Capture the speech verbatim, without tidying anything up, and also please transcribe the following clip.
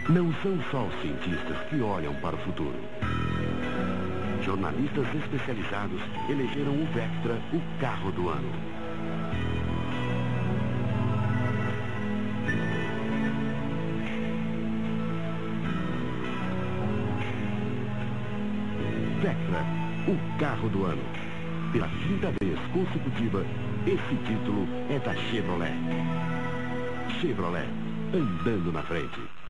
Não são só os cientistas que olham para o futuro. Jornalistas especializados elegeram o Vectra o carro do ano. Vectra, o carro do ano. Pela quinta vez consecutiva, esse título é da Chevrolet. Chevrolet, andando na frente.